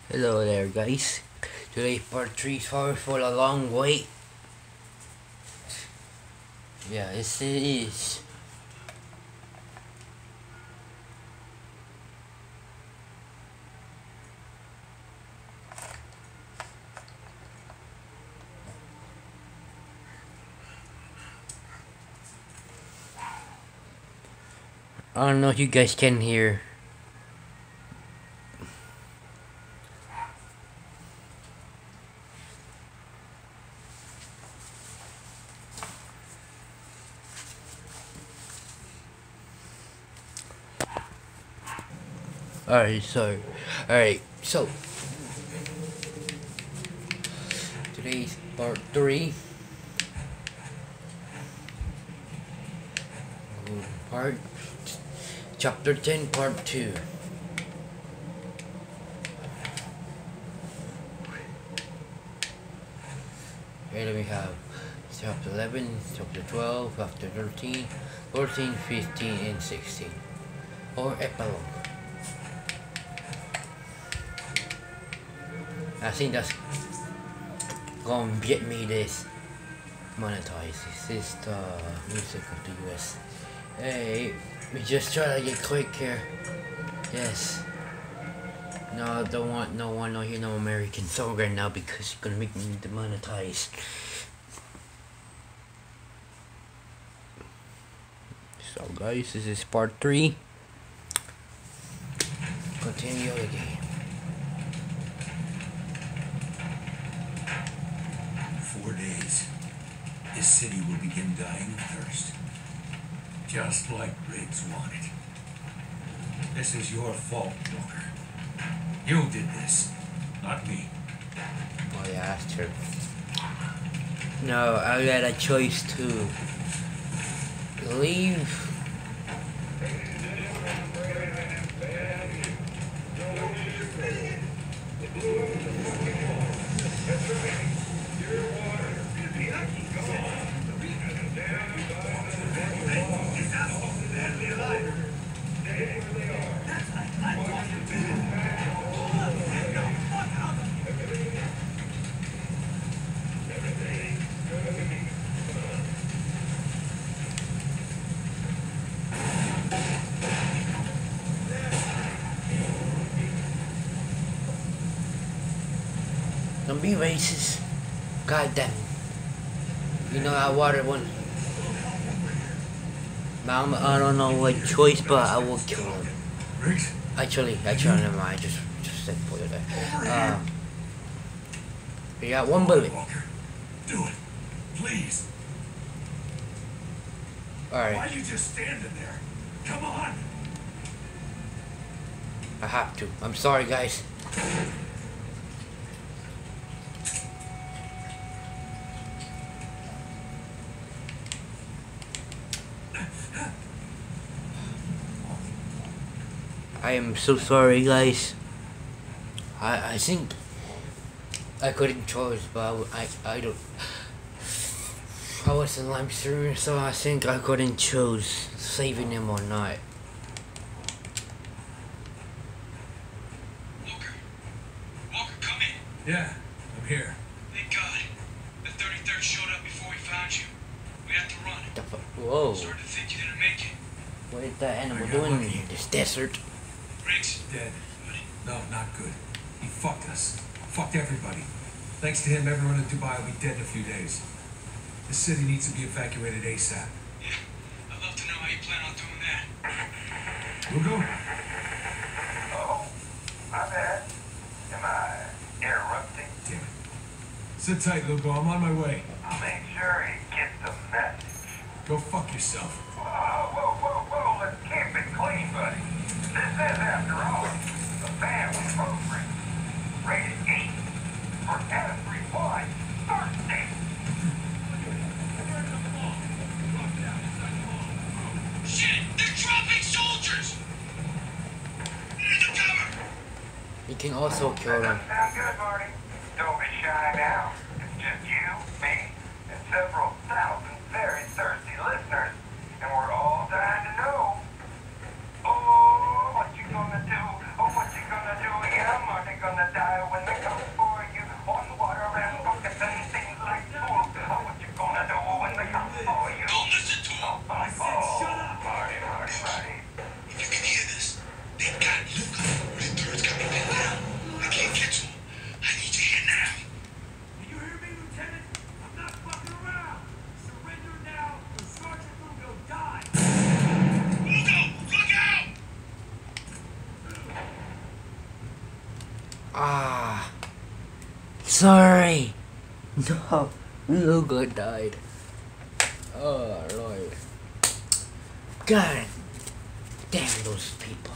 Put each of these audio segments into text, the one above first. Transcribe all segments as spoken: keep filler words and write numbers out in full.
Hello there guys. Today part three, sorry for the long wait. Yeah, yes it is. I don't know if you guys can hear. Alright, so alright, so today's part three. Part chapter ten, part two. Here we have chapter eleven, chapter twelve, chapter thirteen, fourteen, fifteen, and sixteen. Or epilogue. I think that's gonna get me this monetized. This is the music of the U S. Hey, we just try to get quick here. Yes. No, don't want no one no here no American song right now because it's gonna make me demonetized. So guys, this is part three. Continue again. Four days. This city will begin dying of thirst. Just like Riggs wanted. This is your fault, Walker. You did this, not me. Oh yeah, that's true. No, I got a choice to leave. Don't be racist. God damn it. You know I water one. Now I don't know what choice, but I will kill him. Riggs? Actually, actually, never mind. Just, just said put it there. Um, we got one bullet. Walker, do it, please. All right. Why are you just standing there? Come on. I have to. I'm sorry, guys. I am so sorry, guys. I I think I couldn't choose, but I I, I don't. I was in lime through, so I think I couldn't choose saving him or not. Walker, Walker, come in. Yeah, I'm here. Thank God. The thirty-third showed up before we found you. We had to run. The fu- Whoa! Started to think you didn't make it. What is that animal I got doing lucky. in this desert? Riggs, Dead. No, not good. He fucked us. Fucked everybody. Thanks to him, everyone in Dubai will be dead in a few days. The city needs to be evacuated ASAP. yeah, I'd love to know how you plan on doing that. We'll go. Oh, my bad. Am I interrupting? Damn it. Sit tight, Lugo. I'm on my way. I'll make sure he gets the message. Go fuck yourself. Whoa, whoa, whoa, whoa, let's keep it clean, buddy. This is, after all, a family program. Rated eight for everyone. Thirsty. Shit, they're dropping soldiers! Into cover! You can also kill them. Sound good, Marty? Don't be shy now. It's just you, me, and several thousand very thirsty listeners. And we're all dying to know. Oh, what you gonna do? Oh, what you gonna do, you know? Somebody gonna die when they come for you. On water and buckets and things like fools. What you gonna do when they come for you? Don't listen to him. I said shut up. Marty, Marty, Marty. If you can hear this, they got Luca. The third's got me pinned down. I can't get to him. I need you here now. Do you hear me, Lieutenant? I'm not fucking around. Surrender now or Sergeant Lugo die. Lugo, look out! Ah, sorry. No, Lugo died. Oh Lord. God damn those people.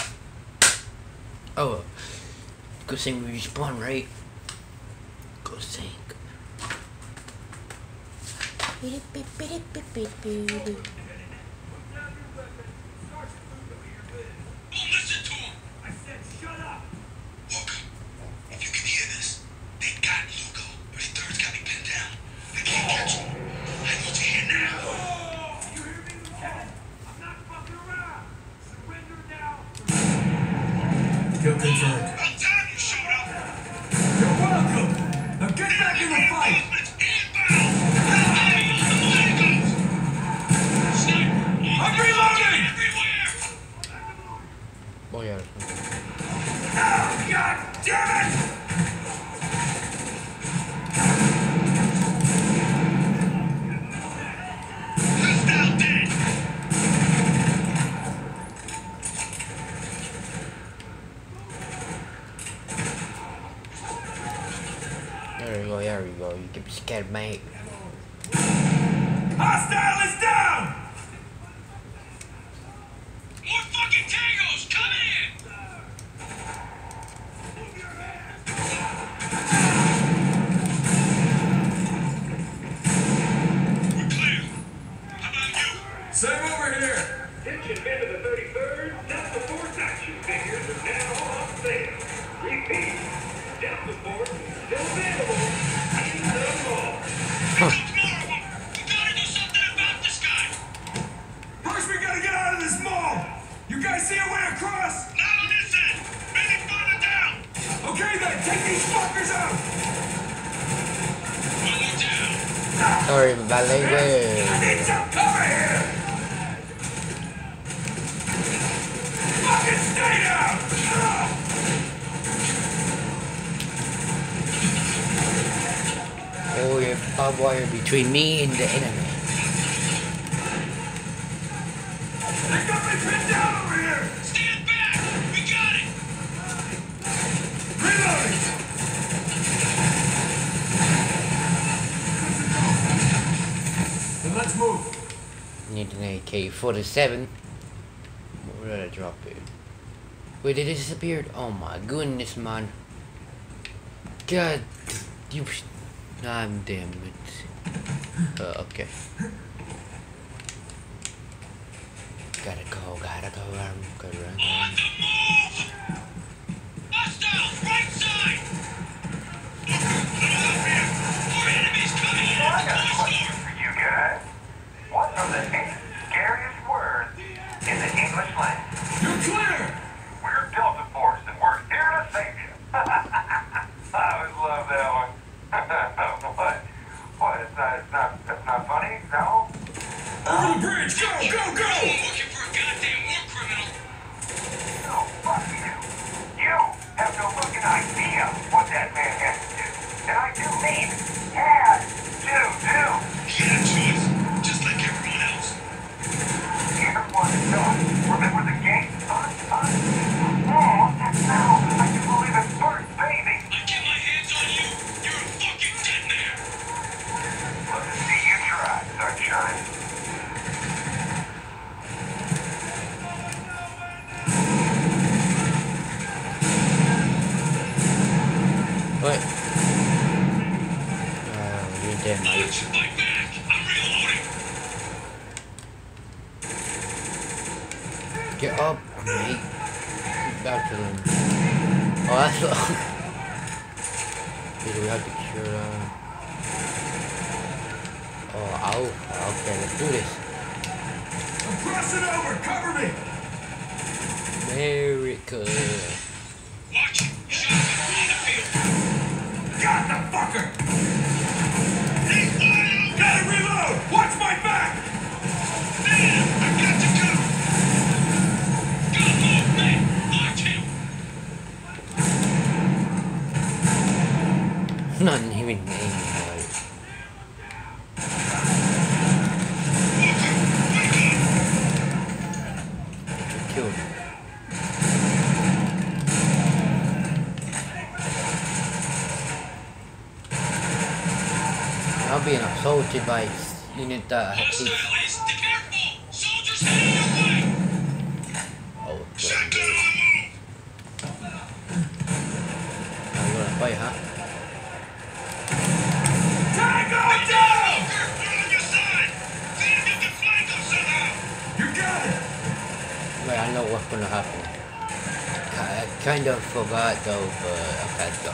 Oh, good thing we respawn, right? Good thing. Don't listen to him. I said shut up. Look, if you can hear this, they got Lugo. The third's got me pinned down. I can't catch him. I need you here now. Do you hear me, Lieutenant? I'm not fucking around. Surrender now. Kill confirmed. About time you showed up. You're welcome. Now get back in the fight. Reinforcements inbound. Hey, there it goes. Sniper. I'm reloading. Everywhere. Oh yeah. Oh, God damn it! Hostile dead. There we go, there we go. You can be scared, mate. Hostile is down! More fucking tangos. Come in. We're clear. How about you? Same over here. Attention men of the thirty-third, Delta Force action figures are now on sale. Repeat, Delta Force still available in the mall. Here comes more of them. We gotta do something about this guy. First, we gotta get out of this mall. You guys see a way across? Not on this end. Maybe farther down. Okay then, take these fuckers out. One more down. Sorry about that I language. need some cover here. Fucking stay down. Oh, you're barbed wire between me and the enemy. They got me pinned down over here. Stand back. We got it. Reloading. Then let's move. Need an A K forty-seven. Where did I drop it? Wait, it disappeared? Oh my goodness, man. God, you... I'm damn it. Uh, okay. Gotta go, gotta go, I'm gonna run. On the move. Hostiles, right side. Luca, little help here. More enemies coming in I at got a the question toy store. for you guys. What are the eight scariest words in the English language? You're clear. We're Delta Force and we're here to save you. I always love that one. what? What? It's not, it's not, that's not funny? No? Over the bridge. Go, go, go. I'm looking for a goddamn war criminal. No, fuck you. You have no fucking idea what that man has to do. And I do mean has to do. He had a choice, just like everyone else. Everyone is done. Remember the game? Son, son? Oh, now I can believe it's first, baby. I get my hands on you, you're a fucking dead man. Let's see you try, sunshine. What? Oh, you're dead, Why mate. don't you fight back? I'm reloading. Get up, mate. Get back to them. Oh, that's what... Okay, do we have to cure, uh... Oh, ow. Okay, let's do this. I'm crossing over. Cover me. America. Watch it. Not even aiming right. Killed him. I'm being assaulted by a unit that Hostile is. is careful! Soldiers heading your way! Oh, Shotgun on the move! I'm gonna fight, huh? Tango down! Walker, we're on your side! See if you can flank them somehow! You got it! Wait, I know what's gonna happen. I kind of forgot though, but okay, let's go.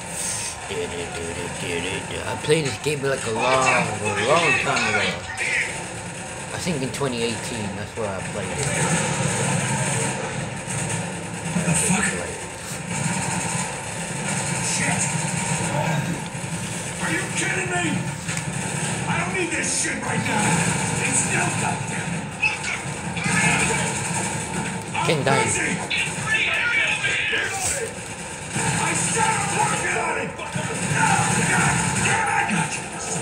I played this game like a long, a long time ago. I think in twenty eighteen, that's where I played it. What the fuck? Shit! Are you kidding me? I don't need this shit right now. It's still goddamn. Ken died. Free area over here! I said I'm working on it! Oh, God damn it!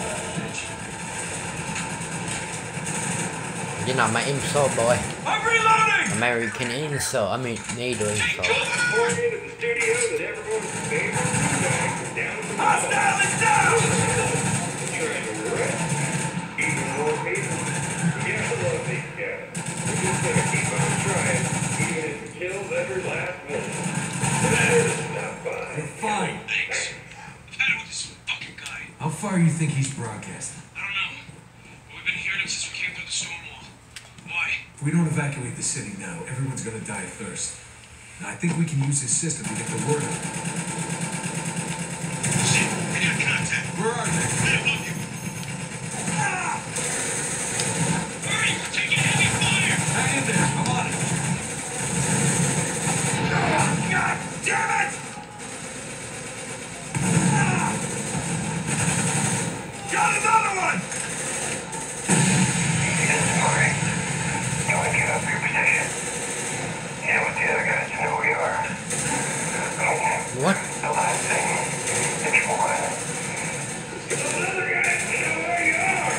You're not my insult, boy. I'm reloading! American insult. I mean, NATO insult. Report into the studio that everyone's favorite food bags are down at the Hostile is down! trying to arrest even more people. Yeah, I love these guys. We're just gonna keep on trying, even if it kills every last one. That's not fine. You're fine. Thanks. I've had it with this fucking guy. How far do you think he's broadcasting? I don't know. But we've been hearing him since we came through the storm wall. Why? If we don't evacuate the city now, everyone's gonna die of thirst. And I think we can use his system to get the word out. Shit, we got contact. Where are they? Right above you. Ah! Hurry, we're taking heavy fire! Hang in there. I'm on it. Oh, God damn it! Ah! Got another one! Alright. You want to get up your position? Yeah, with the other guys know where you are. What? The last thing that you want. Those other guys know where you are.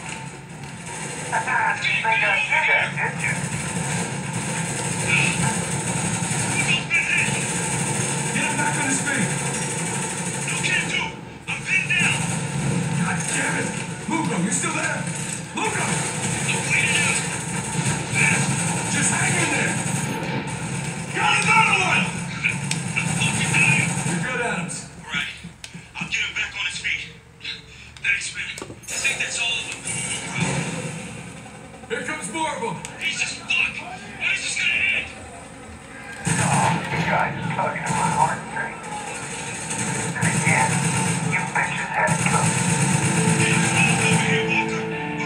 Haha, they got you guys, didn't you? Get him back on his feet! No can do! I'm pinned down! God damn it! Lugo, you still there? Lugo! I'm bleeding out! Fast! Just hang in there! Got another one! I'm fucking dying! You're good, Adams. Alright, I'll get him back on his feet. Thanks, man. I think that's all of them. No problem. Here comes more of them! Jesus, fuck! When is this gonna end? Oh, you guys are tugging at my heartstrings. And again, you bitches had it coming. Get your mouth over here, Walker!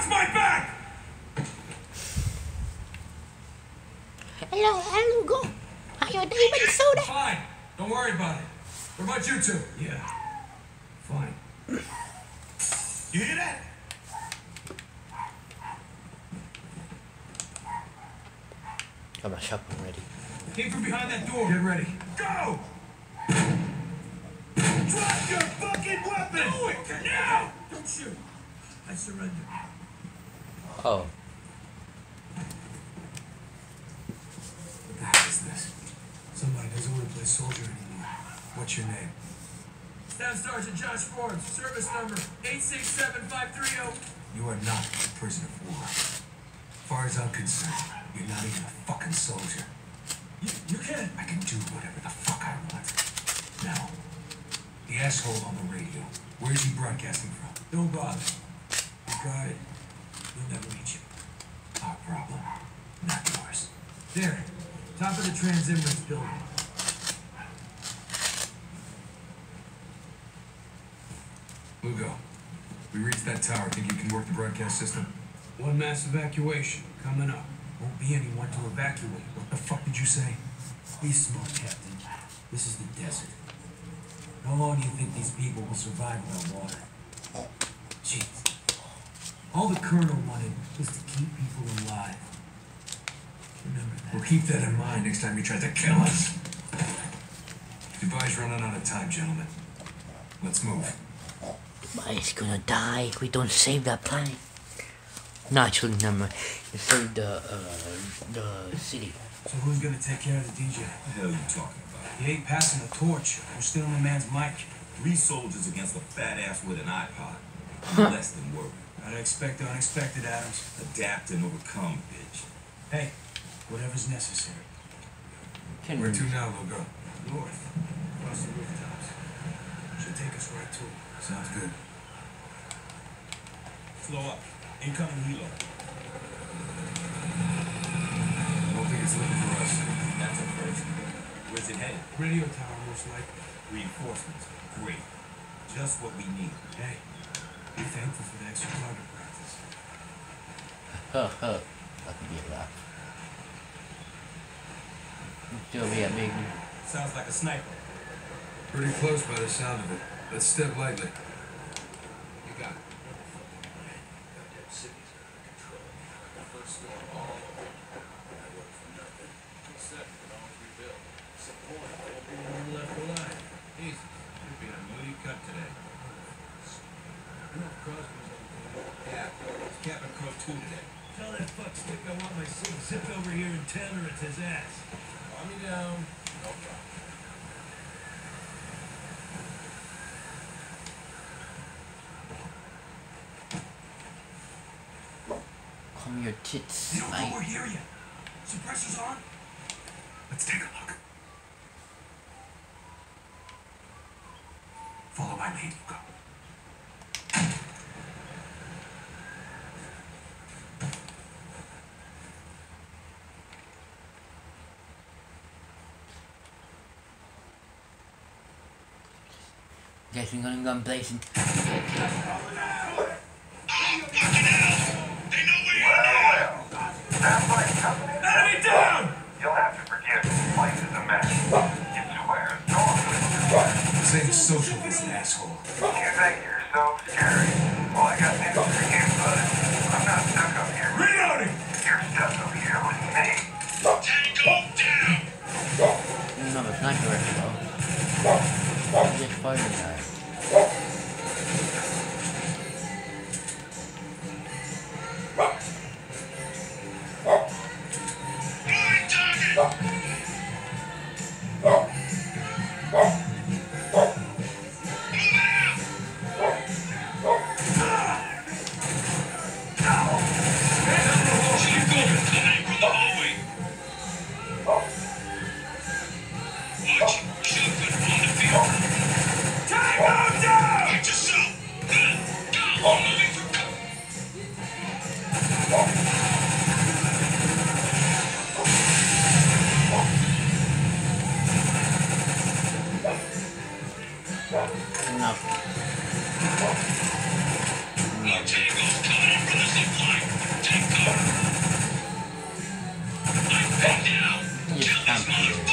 Watch my back! Hello, hello, go. How you doing, soda? Fine. Don't worry about it. What about you two? Yeah. Fine. You hear that? Got my shotgun ready. Came from behind that door. Get ready. Go! Drop your fucking weapon! Do it now! Don't shoot. I surrender. Oh. What the hell is this? Somebody doesn't want to play soldier anymore. What's your name? Staff Sergeant Josh Forbes, service number eight six seven five three zero. You are not a prisoner of war. As far as I'm concerned, you're not even a fucking soldier. You, you can. I can do whatever the fuck I want. Now, the asshole on the radio, where's he broadcasting from? Don't bother. You got it. You'll never reach him. Our problem, not yours. There, top of the Transimmer's building. Lugo, we reached that tower. Think you can work the broadcast system? One mass evacuation coming up. Won't be anyone to evacuate. What the fuck did you say? Be smart, Captain. This is the desert. How long do you think these people will survive without water? Jeez. All the Colonel wanted was to keep people alive. Remember that. We'll keep that in mind next time you try to kill us. Dubai's running out of time, gentlemen. Let's move. Dubai's gonna die if we don't save that planet. No, actually, never mind. You save the, uh, the city. So who's gonna take care of the D J? What the hell are you talking about? He ain't passing the torch. We're stealing the man's mic. Three soldiers against a fat ass with an iPod. Less than work. Gotta expect the unexpected, Adams. Adapt and overcome, bitch. Hey, whatever's necessary. Can Where we... to now, Lugo? North. Across the rooftops. Should take us right to it. Sounds good. Slow up. Incoming helo. I don't think it's looking for us. That's a first. Where's it headed? Radio tower, most likely. Reinforcements. Great. Just what we need. Hey, be thankful for the extra target practice. Huh, huh. That could be a laugh. Still be a big... Sounds like a sniper. Pretty close by the sound of it. Let's step lightly. You got it. Captain Crow two today. Tell that fuck stick I want my suit zipped over here and tailor it to his ass. Calm me down. No problem. Calm your tits. You don't know I... we're here yet. Suppressor's on? Let's take a look. Follow my lead, Lugo. Guess we're gonna go blazing. Oh, fucking hell! They know where you are! Sounds like company. Enemy down! You'll have to forgive me. This place is a mess. You swear, no one will. This ain't social, this asshole. You think you're so scary? Well, I got news for you, bud. I'm not stuck up here. Reloading! You're stuck up here with me. Tango down! There's another sniper rifle though. I'm just fighting that. Blind target! Enough. More tangos coming in from the support! You just can't do it.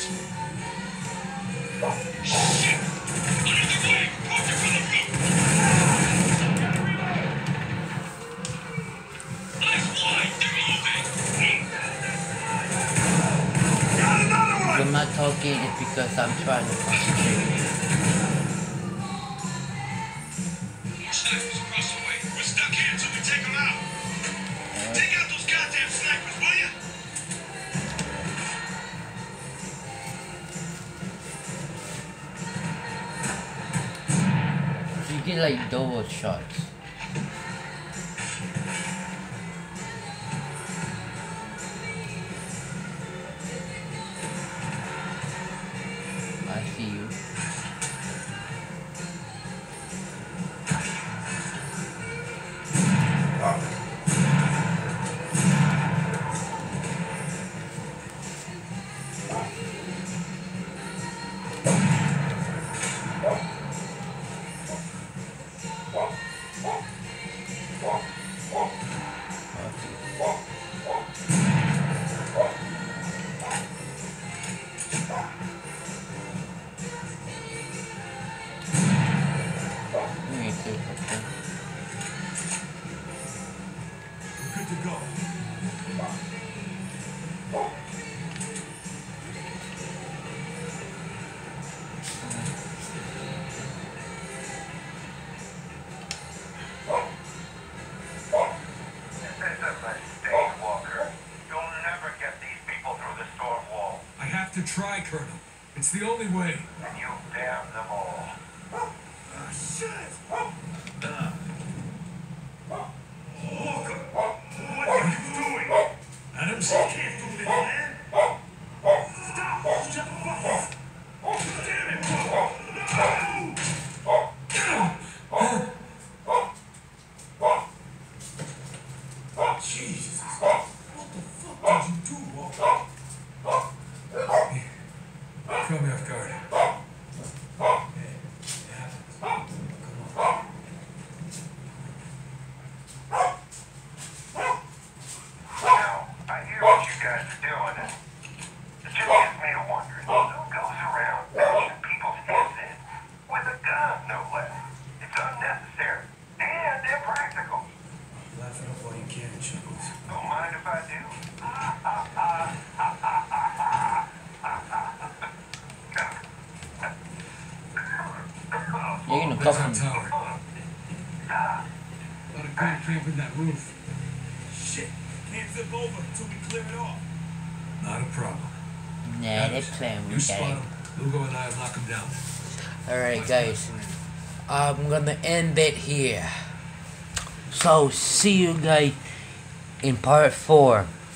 Shit! Another way! Poker for the roof! Eyes wide! They're moving! Got another one! I'm not talking it's because I'm trying to concentrate. More snipers across the way. We're stuck here until we take them out. Take out those goddamn snipers, will ya? You get like double shots. I see you. Me too, okay. We're good to go. This is a mistake, Walker. You'll never get these people through the storm wall. I have to try, Colonel. It's the only way. And you damn them all. Ah, shit! Ah. Walker! What are you doing? Adams? Can't do this, man! Stop! Shut the fuck up! Damn it, Walker! Jesus. What the fuck did you do, Walker? Here. Throw me off guard. Hey, it happens. Come on. Now, I hear what you guys are doing, and it just gets me to wondering who goes around bashing people's heads in with a gun, no less. It's unnecessary and impractical. Laugh it up while you can, Chuckles. Don't mind if I do. You're gonna That's cover our me. tower. A lot of great camp in that roof. Shit. Can't zip over until we clear it off. Not a problem. Nah, they're playing You with spot that. him. Lugo and I will knock him down. Alright guys, I'm gonna end it here. So see you guys in part four.